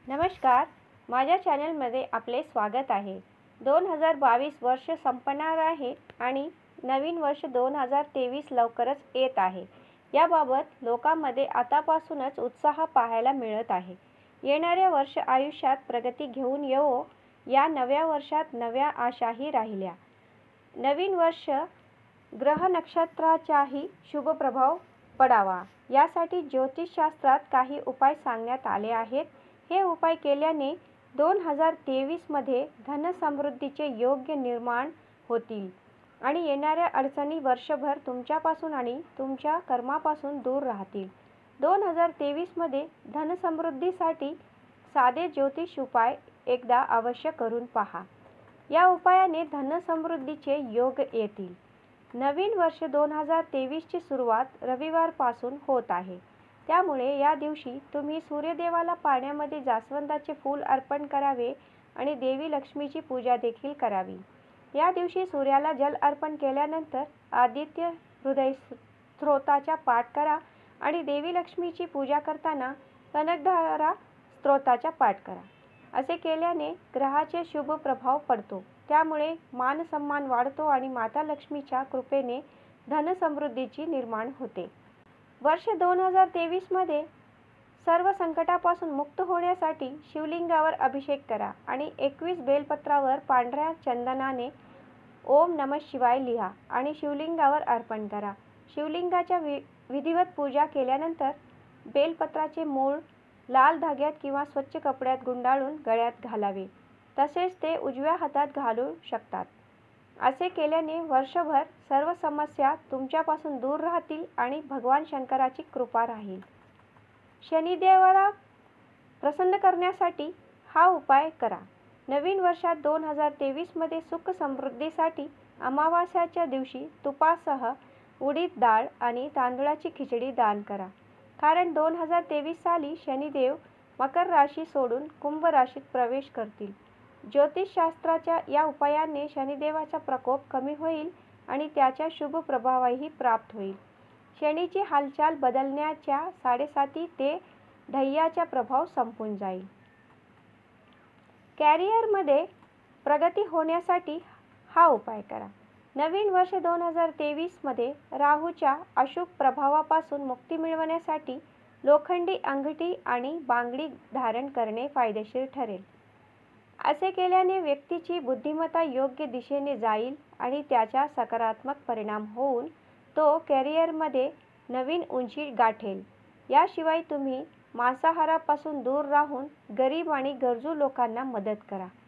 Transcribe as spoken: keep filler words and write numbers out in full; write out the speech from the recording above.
नमस्कार, माझ्या चॅनलमध्ये आपले स्वागत आहे. दोन हजार बावीस वर्ष संपणार आहे आणि नवीन वर्ष दोन हजार तेवीस लवकरच येत आहे. याबाबत लोकांमध्ये आतापासूनच उत्साह पाहायला मिळत आहे. येणारे वर्ष आयुष्यात प्रगती घेऊन येवो, या नव्या वर्षात नव्या आशाही राहिल्या. नवीन वर्ष ग्रह नक्षत्राचाही शुभ प्रभाव पडावा, यासाठी ज्योतिषशास्त्रात काही उपाय सांगण्यात आले आहेत. हे उपाय केल्याने दोन हजार तेवीसमध्ये धनसमृद्धीचे योग निर्माण होतील आणि येणाऱ्या अडचणी वर्षभर तुमच्यापासून आणि तुमच्या कर्मापासून दूर राहतील. दोन हजार तेवीसमध्ये धनसमृद्धीसाठी साधे ज्योतिष उपाय एकदा अवश्य करून पहा. या उपायाने धनसमृद्धीचे योग येतील. नवीन वर्ष दोन हजार तेवीसची सुरुवात रविवारपासून होत आहे. त्यामुळे या दिवशी तुम्ही सूर्यदेवाला पाण्यामध्ये जास्वंदाचे फूल अर्पण करावे आणि देवी लक्ष्मीची पूजा देखील करावी. या दिवशी सूर्याला जल अर्पण केल्यानंतर आदित्य हृदय स्तोत्राचा पाठ करा आणि देवी लक्ष्मीची पूजा करताना कनकधारा स्तोत्राचा पाठ करा. असे केल्याने ग्रहाचे शुभ प्रभाव पडतो. त्यामुळे मानसन्मान वाढतो आणि माता लक्ष्मीच्या कृपेने धनसमृद्धीची निर्माण होते. वर्ष दोन हजार तेवीसमध्ये सर्व संकटापासून मुक्त होण्यासाठी शिवलिंगावर अभिषेक करा आणि एकवीस बेलपत्रावर पांढऱ्या चंदनाने ओम नमः शिवाय लिहा आणि शिवलिंगावर अर्पण करा. शिवलिंगाच्या वि विधिवत पूजा केल्यानंतर बेलपत्राचे मूळ लाल धाग्यात किंवा स्वच्छ कपड्यात गुंडाळून गळ्यात घालावे. तसेच ते उजव्या हातात घालू शकतात. असे केल्याने वर्षभर सर्व समस्या तुमच्यापासून दूर राहतील आणि भगवान शंकराची कृपा राहील. शनिदेवाला प्रसन्न करण्यासाठी हा उपाय करा. नवीन वर्षात दोन हजार तेवीसमध्ये सुख समृद्धीसाठी अमावास्याच्या दिवशी तुपासह उडीद डाळ आणि तांदूळाची खिचडी दान करा. कारण दोन हजार तेवीस साली शनिदेव मकर राशी सोडून कुंभ राशीत प्रवेश करतील. ज्योतिषशास्त्राच्या या उपायाने शनिदेवाचा प्रकोप कमी होईल आणि त्याचा शुभ प्रभावही प्राप्त होईल. शनीची हालचाल बदलण्याच्या साडेसाती ते ढय्याचा प्रभाव संपून जाईल. कॅरियरमध्ये प्रगती होण्यासाठी हा उपाय करा. नवीन वर्ष दोन हजार तेवीसमध्ये राहूच्या अशुभ प्रभावापासून मुक्ती मिळवण्यासाठी लोखंडी अंगठी आणि बांगडी धारण करणे फायदेशीर ठरेल. असे केल्याने व्यक्तीची बुद्धिमत्ता योग्य दिशेने जाईल आणि त्याचा सकारात्मक परिणाम होऊन तो कॅरियरमध्ये नवीन उंची गाठेल. याशिवाय तुम्ही मांसाहारापासून दूर राहून गरीब आणि गरजू लोकांना मदत करा.